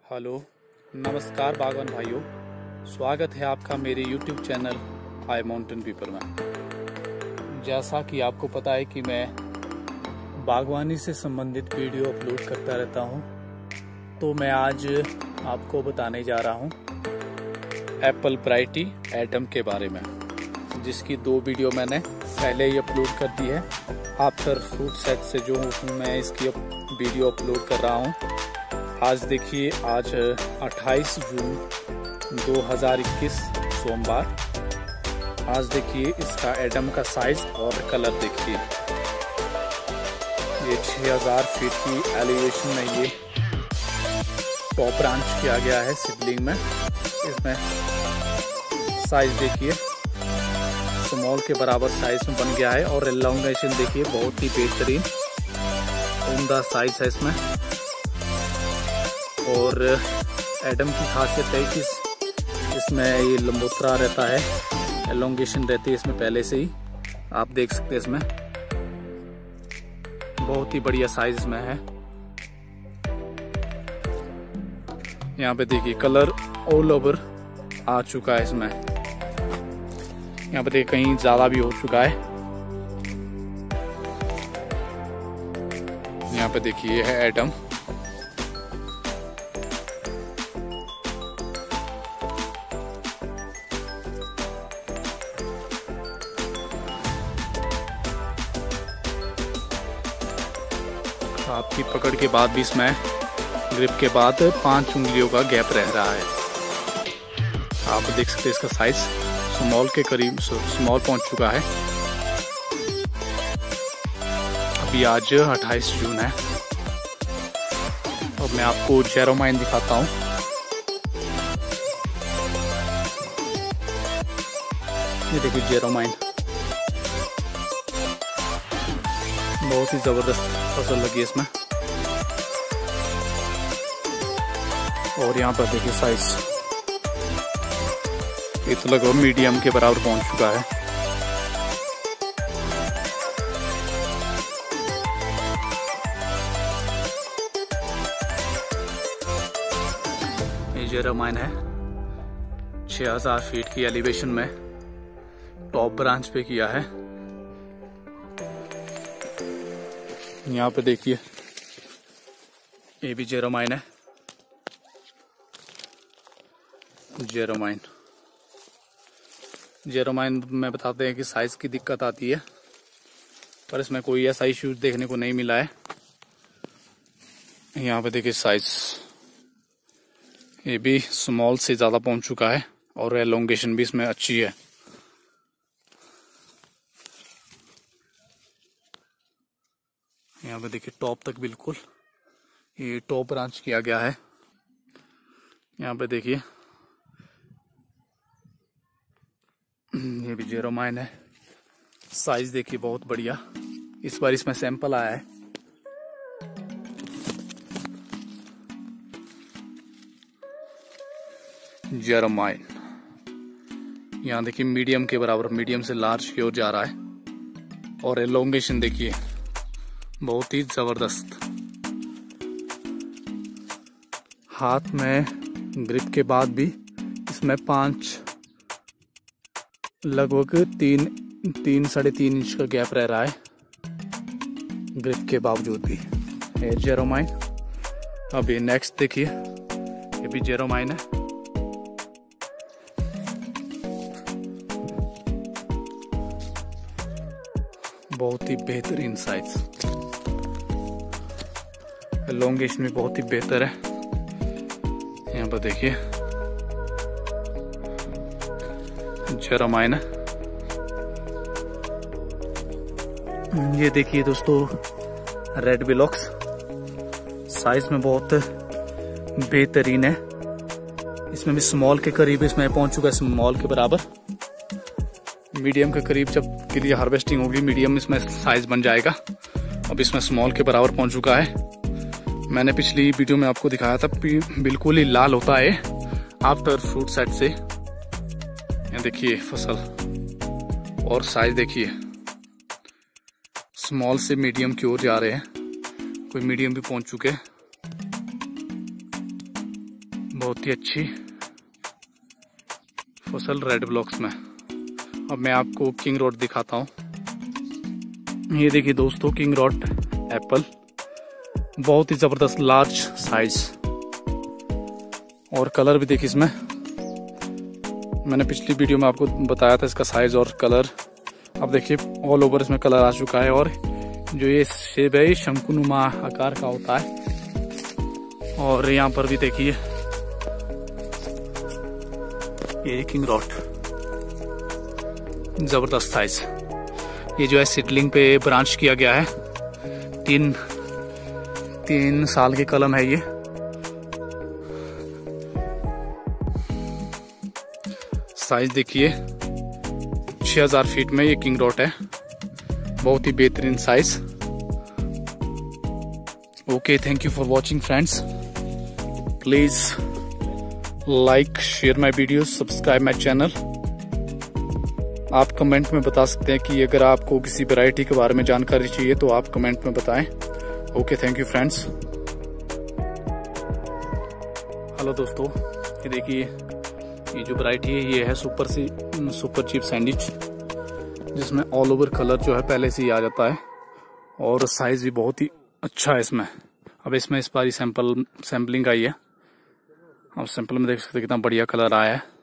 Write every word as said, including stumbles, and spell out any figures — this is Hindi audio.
हेलो, नमस्कार बागवान भाइयों, स्वागत है आपका मेरे YouTube channel high mountain people में। जैसा कि आपको पता है कि मैं बागवानी से संबंधित वीडियो अपलोड करता रहता हूं, तो मैं आज आपको बताने जा रहा हूं एप्पल वैरायटी एटम के बारे में, जिसकी दो वीडियो मैंने पहले ही अपलोड कर दी है। आफ्टर फ्रूट सेट से जो मैं इसकी वीडियो अपलोड कर रहा हूं, आज देखिए, आज अट्ठाईस जून दो हज़ार इक्कीस सोमवार। आज देखिए इसका एटम का साइज और कलर देखिए। ये छह हज़ार फीट की एलिवेशन में ये टॉप ब्रांच किया गया है सीडलिंग में। इसमें साइज देखिए स्मॉल के बराबर साइज में बन गया है और एलोंगेशन देखिए बहुत ही बेहतरीन उम्दा साइज है इसमें। और एटम की खासियत है कि इसमें ये लंबोतरा रहता है, एलोंगेशन रहती है इसमें पहले से ही, आप देख सकते हैं। इसमें बहुत ही बढ़िया साइज में है। यहाँ पे देखिए कलर ऑल ओवर आ चुका है इसमें। यहाँ पे देखिए कहीं ज्यादा भी हो चुका है। यहाँ पे देखिए है एटम। आपकी पकड़ के बाद भी इसमें ग्रिप के बाद पांच उंगलियों का गैप रह रहा है। आप देख सकते हैं इसका साइज स्मॉल के करीब स्मॉल पहुंच चुका है। अभी आज अट्ठाईस जून है। अब मैं आपको जेरोमाइन दिखाता हूं। ये देखिए जेरोमाइन, बहुत ही जबरदस्त फसल लगी है इसमें। और यहाँ पर देखिए साइज ये तो लगभग मीडियम के बराबर पहुंच चुका है। ये जेरोमाइन है, छह हज़ार फीट की एलिवेशन में टॉप ब्रांच पे किया है। यहाँ पे देखिए ये भी जेरोमाइन है। जेरोमाइन जेरोमाइन में बताते हैं कि साइज की दिक्कत आती है, पर इसमें कोई ऐसा इश्यू देखने को नहीं मिला है। यहाँ पे देखिए साइज ये भी स्मॉल से ज्यादा पहुंच चुका है और एलोंगेशन भी इसमें अच्छी है। यहाँ पे देखिए टॉप तक बिल्कुल ये टॉप ब्रांच किया गया है। यहाँ पे देखिए ये भी जेरोमाइन है। साइज देखिए बहुत बढ़िया। इस बार इसमें सैंपल आया है। जेरोमाइन यहाँ देखिए मीडियम के बराबर, मीडियम से लार्ज की ओर जा रहा है। और एलोंगेशन देखिए बहुत ही जबरदस्त। हाथ में ग्रिप के बाद भी इसमें पांच लगभग तीन तीन साढ़े तीन इंच का गैप रह रहा है ग्रिप के बावजूद भी। ये जेरोमाइन। अभी नेक्स्ट देखिए ये भी जेरोमाइन है। बहुत ही बेहतरीन साइज, एलोंगेशन भी बहुत ही बेहतर है। यहाँ पर देखिए जेरोमाइन है। ये देखिए दोस्तों रेड बिलॉक्स, साइज में बहुत बेहतरीन है। इसमें भी स्मॉल के करीब इसमें पहुंच चुका है, स्मॉल के बराबर। मीडियम के करीब जब के लिए हार्वेस्टिंग होगी, मीडियम इसमें साइज बन जाएगा। अब इसमें स्मॉल के बराबर पहुंच चुका है। मैंने पिछली वीडियो में आपको दिखाया था बिल्कुल ही लाल होता है आफ्टर फ्रूट सेट से। ये देखिए फसल और साइज देखिए स्मॉल से मीडियम की ओर जा रहे हैं, कोई मीडियम भी पहुंच चुके हैं। बहुत ही अच्छी फसल रेड ब्लॉक्स में। अब मैं आपको किंग रोड दिखाता हूँ। ये देखिए दोस्तों, किंग रोड एप्पल, बहुत ही जबरदस्त लार्ज साइज, और कलर भी देखिए इसमें। मैंने पिछली वीडियो में आपको बताया था इसका साइज और कलर। अब देखिए ऑल ओवर इसमें कलर आ चुका है, और जो ये शेप है ये शंकुनुमा आकार का होता है। और यहाँ पर भी देखिए ये किंग रोड, जबरदस्त साइज। ये जो है सीडलिंग पे ब्रांच किया गया है। तीन तीन साल की कलम है ये। साइज देखिए, छह हजार फीट में ये किंग रोड है। बहुत ही बेहतरीन size. Okay, thank you for watching friends. Please like, share my video, subscribe my channel. आप कमेंट में बता सकते हैं कि अगर आपको किसी वैरायटी के बारे में जानकारी चाहिए तो आप कमेंट में बताएं। Okay, thank you friends. Hello दोस्तों, ये देखिए ये जो वैरायटी है ये है सुपर सी सुपर चीप सैंडविच, जिसमें ऑल ओवर कलर जो है पहले से ही आ जाता है, और साइज भी बहुत ही अच्छा है इसमें। अब इसमें इस बारी सैंपल सैम्पलिंग आई है। आप सैंपल में देख सकते हैं कितना बढ़िया कलर आया है।